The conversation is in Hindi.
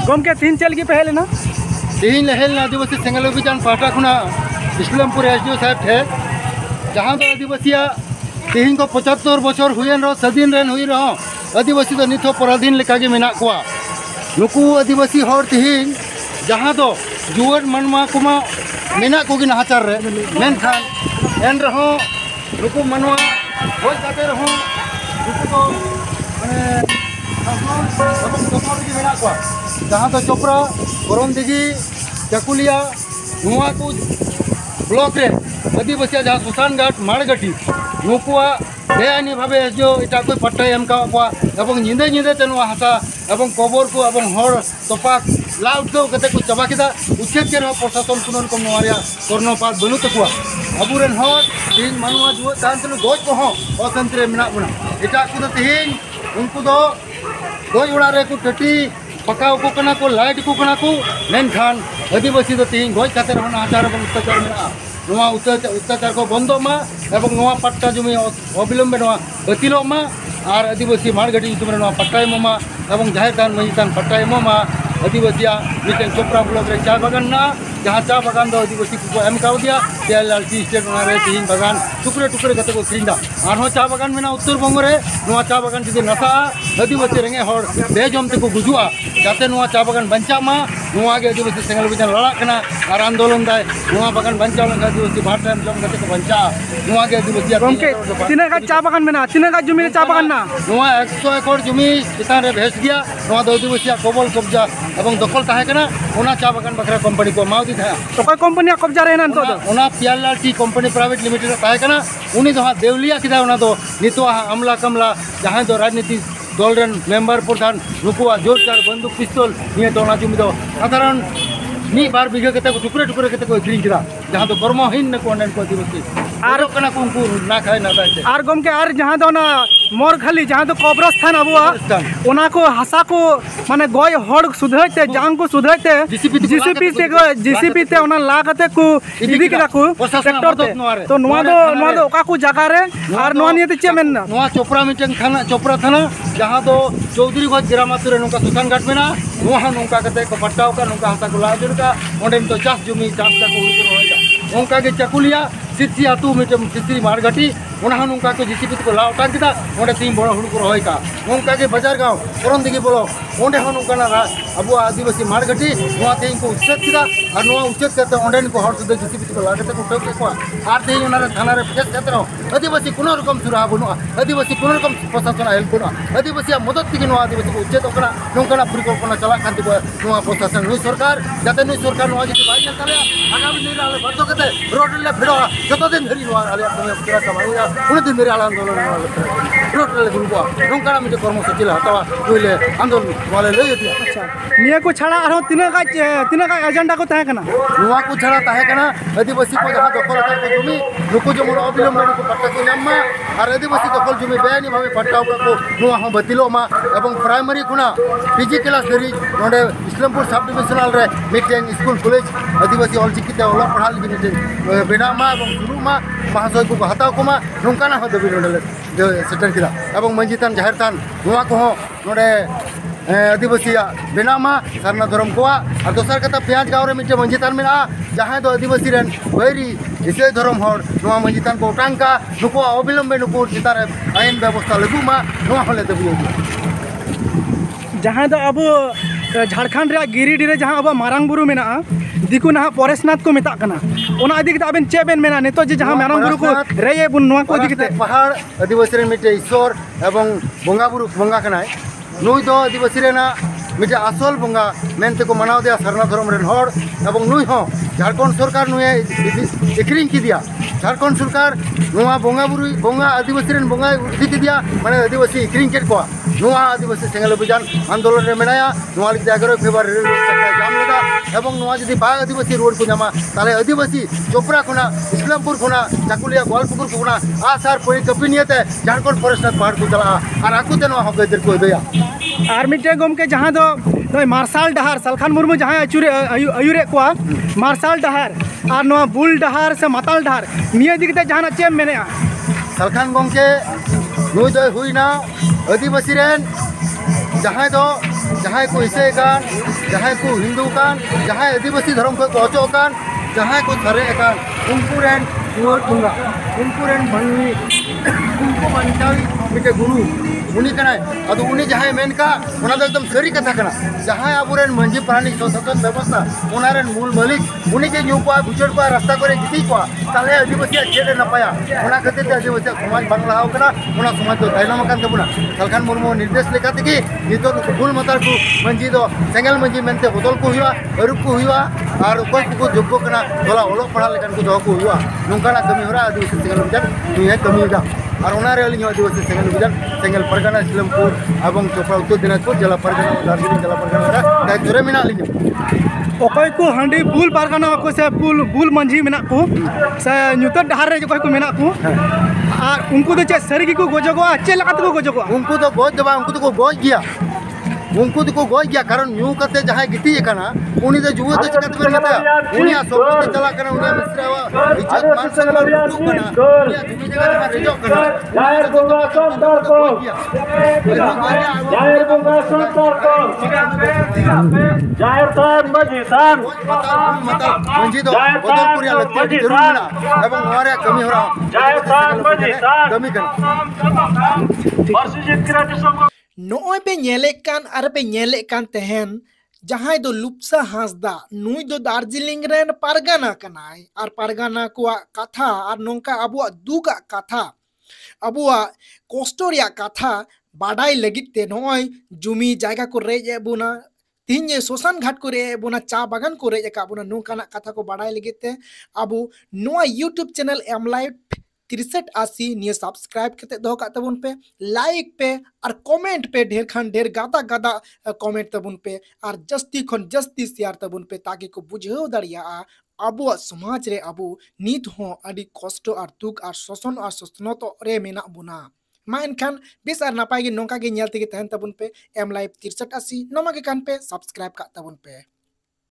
गमके तीन चल की पहले ना तीन हेल आदिवासी सेंगल अभियान पाटा खुना इस्लामपुर एसडीओ साहब थे जहाँ तो आदिवासी तीन को 75 बचर हुए सदीन रेन हुई रहो आदिवासी तो नित पराधीन लेका गे मेना कोआ नुकु आदिवासी हर तीन जहाँ तो जुआर मनमा कुमा मेना को गी नाचार रे मेनखान एन रहो नुकु मनवा होय काते रहो नुकु को माने मेना कोआ जहाँ तो चोपड़ा गरम दिगी चकुलिया नुआ को ब्लॉक रे आदिवासी जहाँ सुसान घाट माड़गटी नुकुआ बेआईनी भावे जो इटा कोई पट्टा एम का निंदे निंदे ते हासा एवं कबर को तोपा लाउट कते को चाबा किदा उच्छेद के प्रशासन कुन रकम कर्णपात बनू तकुआ अबुरेन हर तीन मानुआ जुआ तान तनु गज को अतंत्र मेना बना इटा को तीन उनको दो गज उड़ा रे को टटी पकाव को कना को लाइट को कना को मेनखान आदिवासी तो तीन गज काते रहना आचार एवं अत्याचार मेना नवा अत्याचार को बंदो मा एवं नवा पट्टा जमी अविलंबे नवा बतिलो मा और आदिवासी माड़गटी युतुम रे नवा पट्टा एमोमा एवं जाहिर थान मही थान पट्टा एमोमा आदिवासी मिटन चोपड़ा ब्लॉक रे चा बागान ना जहाँ चा बागान दो आदिवासी को एम काव दिया PLL टी स्टेट रे तीन बागान टुकड़े टुकड़े कते को खरीदा आरो चा बागान मेना उत्तर बंग रे नवा चा बागान जुदी नसा आदिवासी रेंगे हर बेजम ते को गुजुआ जाते नवा चा बागान बंचा मा नवा गे आदिवासी सेंगल बिजान लड़ा कना और आंदोलन दाय नवा बागान बंचा लगा आदिवासी भाट टाइम जम कते को बंचा नवा गे आदिवासी गमके तिना का चा बागान मेना तिना का जमी चा बागान ना नवा 100 एकड़ जमी चितान रे भेज गया नवा दो आदिवासी कबल कब्जा एवं दखल ताहे कना ओना चा बागान बखरा कंपनी को माउदी था तो कोई कंपनी कब्जा रहना तो ओना PLL tea company private limited ताहे कना उनी तो देवलिया किदा ओना तो नितो अमला कमला जहां तो राजनीति दल रेन मेंबर प्रधान नुकुआ जोरदार बंदूक पिस्तौल निये तो ओना जुमी दो साधारण मी बार बिघा कते को टुकड़े टुकड़े कते को अखरिंग किदा जहां तो कर्महीन न को ओनन को आदिवासी आर कना को उनको ना खाए ना दाते आर गमके आर जहां तो ना मोर खाली जहां तो कब्रस्थान अबुआ ओना को हसा को माने गय हड़ सुधरते जांग को सुधरते जीसीपी ते ओना लागते को इदी केदा को ट्रैक्टर तो नोआ दो ओका को जगह रे आर नोआ नियते चे मेन नोआ चोपड़ा मिटन थाना चोपड़ा थाना जहां तो चौधरी गज ग्रामातु रे नोका सुसान घाट मेना नोहा नोका कते को पट्टाव का नोका हसा को लाजर का ओंडे तो चास जमी चास का को हुई होएगा ओंका के चकुलिया सिसी आतु मिटम सिसी मारगटी ओना नोका को जीसीपी को लाउटा किदा ओंडे तीन बड़ हुड़ को होएगा ओंका के बाजार गांव करन दिगे बोलो ओंडे हो नोका ना अब आदिवासी मारगटी नोआ तीन को उच्चेद किदा और नोआ उच्चेद करते ओंडे को हर सुदे जीसीपी को लागते को टोके को आर तीन ओना रे थाना रे फेस करते आदिवासी कोनो रकम सुरा बनु आदिवासी कोनो रकम प्रशासन हेल्प बनु आदिवासी मदद तिगे नोआ आदिवासी को उच्चेद ओकना नोकना परिकल्पना चला खान दिबो नोआ प्रशासन नुई सरकार जाते नुई सरकार नोआ जति बाई चले आगामी दिन आले बंद कते रोड ले भिड़ो जतो दिन धरी नोआ आले पूरा कमाइया उन दिन धरी आले आंदोलन रोड ले गुनको नोकना मिटे कर्मसूची हतवा कोइले आंदोलन वाले ले जति अच्छा निया को छाड़ा आरो तिना का एजेंडा को ताहे कना नोआ को छाड़ा ताहे कना आदिवासी को जहां दखल को जमी नुको जमन अविलंब को पट्टा को नाम और आदिवासी दखल जमी बेआईनी भावे पट्टाव को नोआ हो बतिलो मा एवं प्राइमरी खुना PG क्लास धरी नोडे इस्लामपुर सब डिविजनल रे मिटेन स्कूल कॉलेज आदिवासी ऑलचिकिते ओला पढ़ा लगी मिटेन बेनामा एवं सुरुमा महाशय को हताव को मा नोंकाना हो दबी नोडे सेटल किदा एवं मंजितान जाहिर थान नोआ को नोडे आदिवासी बेनामा सरना धर्म को और दोसर कथा पियाज गाँव रे मिटे मंजितान मेना जहाँ तो आदिवासी रेन वैरी इसे धर्म हर नोआ मंजितान को टांका नुको अविलंबे नुको चितार आईन व्यवस्था लगू मा नोआ होले दबी जहाँ तो अब झारखंड रे गिरिडीह रे जहाँ अब मारांग बुरु मेना दिकु ना परेशनाथ को मेता कना ओना इदी कते आबेन चे बेन मेना नितो जे जहाँ मारांग बुरु को रेये बुन नोआ को इदी कते पहाड़ आदिवासी रे मिटे ईश्वर एवं बोंगा बुरु बोंगा कनाय नुई दो आदिवासी रेना मिटे आसल बोंगा मेनते को मनाव दिया सरना धर्म रेन हर एवं नुई हो झारखंड सरकार नुए एकरिंग की दिया झारखंड सरकार नुआ बोंगा बुरु बोंगा आदिवासी रेन बोंगा उठी की दिया माने आदिवासी एकरिंग केट को नुआ आदिवासी सेंगल अभियान आंदोलन रे मेनाया नुआ 11 फेब्रुआरी रे जाम लेदा एवं नुआ जदी बा आदिवासी रोड को नामा ताले आदिवासी चोपड़ा खुना इस्लामपुर खुना चाकुलिया गोलपुकुर खुना आसार परि कपिनियते झारखंड फॉरेस्ट पहाड़ को चला और आकुते नुआ हक देर को दया आर मिटे गमके जहाँ तो मार्शल डहार सलखान मुर्मू जहाँ अयुरे को मार्शल डहार और नो बुल डहार से माताल डहार निये दिखते जहाँ चे मेने सलखान गमके नुई दो हुईना आदिवासी रेन जहाँ तो जहाँ को इसे कान जहाँ को हिंदू कान जहाँ आदिवासी धर्म को अचो कान जहाँ को सरे कान उनको रेन बुंगा उनको रेन भंगी उनको बंचावी मिटे गुरु उनी कनाय अदो उनी जहाँ मेन का उना एकदम सरी कथा कना जहाँ आबुरेन मंजी प्राणी सचेतन व्यवस्था उनारेन मूल मालिक उनी के न्यू को बुचड़ को रास्ता करे गिटी को ताले आदिवासी चेड़े नपाया उना खातिर आदिवासी समाज बांग लाव कना उना समाज तो ताइलम कान तबुना सलखान मुर्मू निर्देश लेखाते कि नितो भूल मतार को मंजी दो सेंगल मंजी मेनते बदल को हुआ अरुप को हुआ और कोई को जोग्य कना तोला ओलो पढ़ा लेकान को दो को हुआ नोंकाना कमी होरा आदिवासी सेंगल मंजन नुये कमी दा और उनारे अली आदिवासी सेंगल मंजन सेंगल परगना इस्लामपुर एवं चोपड़ा उत्तर दिनाजपुर जिला परगना दार्जिलिंग जिला परगना दा जोरे मिना लियो अकय को हांडी बुल पारगाना को से बुल मंझी मेना को से ᱧᱩᱛᱟᱹᱛ ᱰᱟᱦᱟᱨ रे अकय को मेना को और उनको तो चे सरगी को गोजगो चे लगात को गोजगो उनको तो गोज दबा उनको तो गोज गया उनको तो गोज गया कारण न्यू कते जहां गिटी कना उनी तो जुए तो चकत में मता उनिया सब तो चला कना उनिया मिश्रावा इज्जत मान सम्मान रुक कना उनिया जुमी जगह जहां रेजो कना जाहिर बोगा संतार को जाहिर बोगा संतार को जाहिर तान मजी तान मंजी तो बदलपुरिया लगती जरूर ना एवं हमारे कमी हो रहा जाहिर तान मजी तान कमी कर वर्षित करा जिसको नोय पे नेले कान आर पे नेले कान तहन जहां दो लुप्सा हांसदा नुई दो दार्जिलिंग रेन पारगाना कनाय और पारगाना को कथा और नोंका अबुआ दुगा कथा अबुआ कोस्टोरिया कथा बाडाई लगित ते नोय जुमी जायगा को रेजे बुना तीन ये सोसान घाट को रे बुना चा बागान को रेजे का बुना नोंकाना कथा को बाडाई लगित ते अबु नोआ यूट्यूब चैनल एम लाइव 6380 निये सब्सक्राइब करते दो का तबुन पे लाइक पे और कमेंट पे ढेर खान ढेर गादा गादा कमेंट तबुन पे और जस्ती खन जस्ती शेयर तबुन पे ताकि को बुझेओ दरिया अबु समाज रे अबु नीत हो अडी कष्ट और दुख और शोषण और शोषणत रे मेना बुना मा एनखान बेस और नापाय गे नोंका गे नेलते गे तहन तबुन पे एम लाइव 6380 नोमा के कान पे सब्सक्राइब का तबुन पे।